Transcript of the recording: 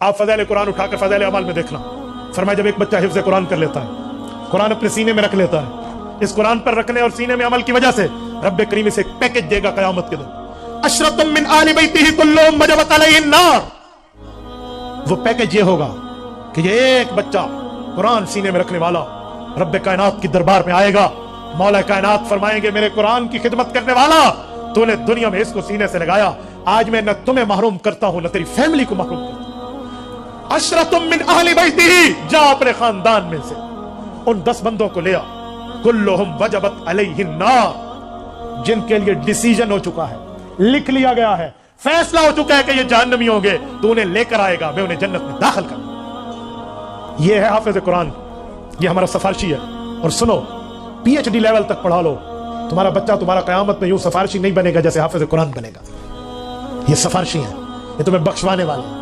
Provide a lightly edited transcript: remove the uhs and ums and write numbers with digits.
आप फज़ाइल कुरान उठाकर फज़ाइल अमल में देखना। फरमाया जब एक बच्चा हिफ्ज़ कुरान कर लेता है, कुरान अपने सीने में रख लेता है, इस कुरान पर रखने और सीने में अमल की वजह से रब्बे करीम इसे एक पैकेज देगा क़यामत के दिन। अशरतुम मिन आलि बैतिही कुल्लुहुम वजबत अलैहिन नार। वो पैकेज ये होगा कि ये एक बच्चा कुरान सीने में रखने वाला रब्बे कायनात की दरबार में आएगा। मौला कायनात फरमाएंगे मेरे कुरान की खिदमत करने वाला, तूने दुनिया में इसको सीने से लगाया, आज मैं न तुम्हें महरूम करता हूं न तेरी फैमिली को महरूम करता हूं। अशरतुम मिन अहली बैतिही, जा अपने खानदान में से उन 10 बंदों को ले आ, कुल्लुहुम वजबत अलैहिन नार, जिनके लिए डिसीजन हो चुका है, लिख लिया गया है, फैसला हो चुका है कि ये जहन्नमी होंगे, तू उन्हें लेकर आएगा, मैं उन्हें जन्नत में दाखिल करूंगा। ये है हाफिज कुरान, ये हमारा सिफारिशी है। और सुनो, PhD लेवल तक पढ़ा लो, तुम्हारा बच्चा तुम्हारा कयामत में यूं सिफारिशी नहीं बनेगा जैसे हाफिज कुरान बनेगा। ये सिफारिशी है, ये तुम्हें बख्शवाने वाले।